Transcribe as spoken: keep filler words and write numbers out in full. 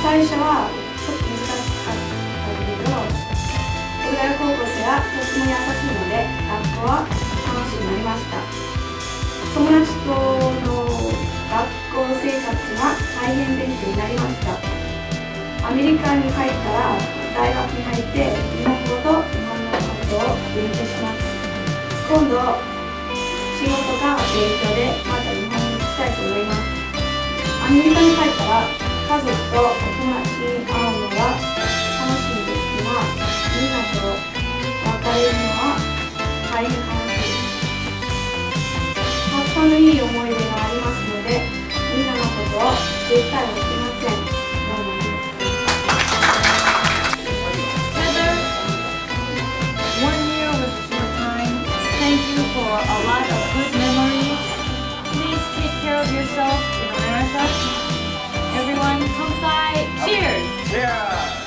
最初はちょっと難しかったけど、僕ら高校生はとても優しいので学校は楽しくなりました。友達との学校生活が大変勉強になりました。アメリカに帰ったら大学に入って日本語と日本のことを勉強します。今度仕事が影響でまた日本に行きたいと思います。アメリカに帰ったら家族とお友達に会うのは楽しいんですが、みんなと別れるのは大変悲しいです。たくさんのいい思い出がありますので、みんなのことを絶対忘れません。どうもありがとう。 Thank you for a lot of good memories. Please take care of yourself in America. Everyone, come by. Cheers! Cheers!